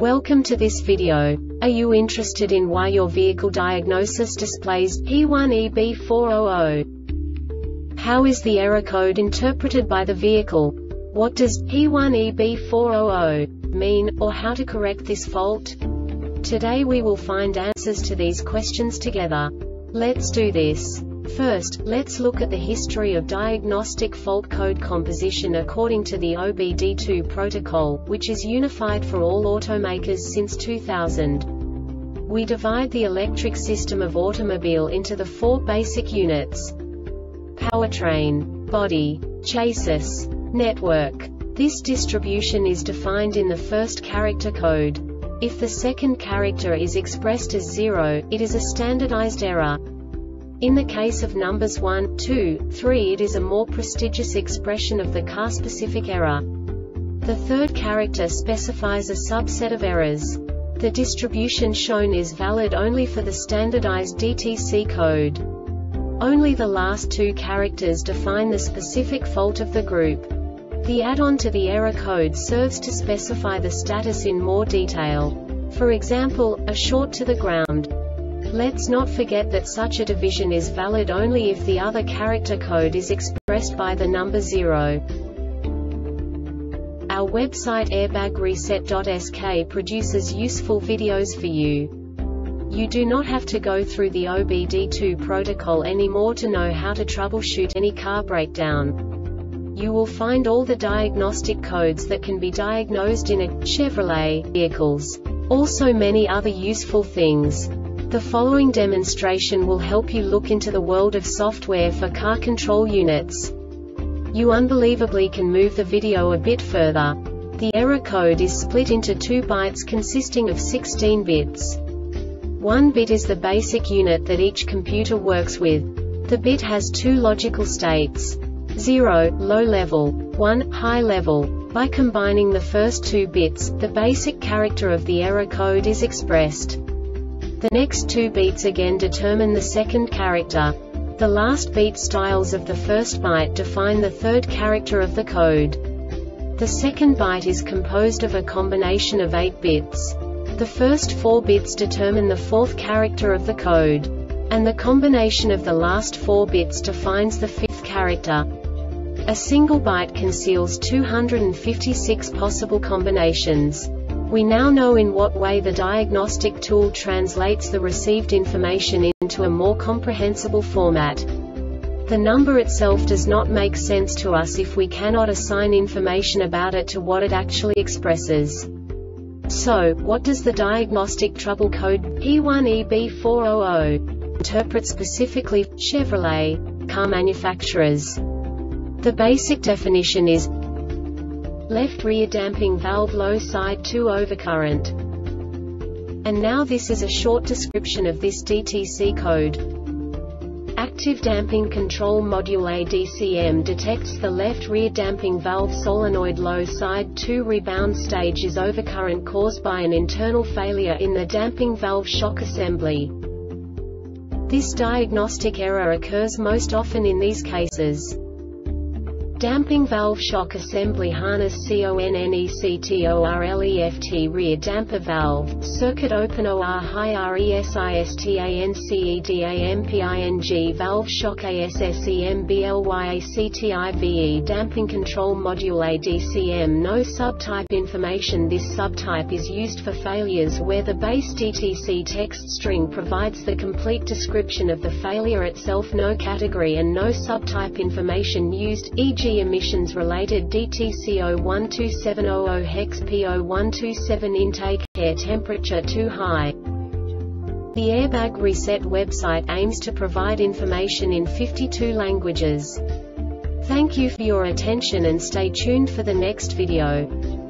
Welcome to this video. Are you interested in why your vehicle diagnosis displays P1EB400? How is the error code interpreted by the vehicle? What does P1EB400 mean, or how to correct this fault? Today we will find answers to these questions together. Let's do this. First, let's look at the history of diagnostic fault code composition according to the OBD2 protocol, which is unified for all automakers since 2000. We divide the electric system of automobile into the four basic units: powertrain, body, chassis, network. This distribution is defined in the first character code. If the second character is expressed as 0, it is a standardized error. In the case of numbers 1, 2, 3, it is a more prestigious expression of the car-specific error. The third character specifies a subset of errors. The distribution shown is valid only for the standardized DTC code. Only the last two characters define the specific fault of the group. The add-on to the error code serves to specify the status in more detail. For example, a short to the ground. Let's not forget that such a division is valid only if the other character code is expressed by the number 0. Our website airbagreset.sk produces useful videos for you. You do not have to go through the OBD2 protocol anymore to know how to troubleshoot any car breakdown. You will find all the diagnostic codes that can be diagnosed in a Chevrolet vehicles. Also many other useful things. The following demonstration will help you look into the world of software for car control units. You unbelievably can move the video a bit further. The error code is split into 2 bytes consisting of 16 bits. 1 bit is the basic unit that each computer works with. The bit has 2 logical states: 0, low level, 1, high level. By combining the first 2 bits, the basic character of the error code is expressed. The next 2 beats again determine the second character. The last beat styles of the first byte define the third character of the code. The second byte is composed of a combination of 8 bits. The first 4 bits determine the fourth character of the code. And the combination of the last 4 bits defines the fifth character. A single byte conceals 256 possible combinations. We now know in what way the diagnostic tool translates the received information into a more comprehensible format. The number itself does not make sense to us if we cannot assign information about it to what it actually expresses. So, what does the diagnostic trouble code P1EB400 interpret specifically for Chevrolet car manufacturers? The basic definition is left rear damping valve low side 2 overcurrent. And now this is a short description of this DTC code. Active damping control module ADCM detects the left rear damping valve solenoid low side 2 rebound stage is overcurrent caused by an internal failure in the damping valve shock assembly. This diagnostic error occurs most often in these cases: damping valve shock assembly harness CONNECTORLEFT rear damper valve, circuit open OR high RESISTANCEDAMPING valve shock ASSEMBLYACTIVE damping control module ADCM no subtype information. This subtype is used for failures where the base DTC text string provides the complete description of the failure itself, no category and no subtype information used, e.g. emissions-related DTC012700 hex P0127 intake, air temperature too high. The Airbag Reset website aims to provide information in 52 languages. Thank you for your attention and stay tuned for the next video.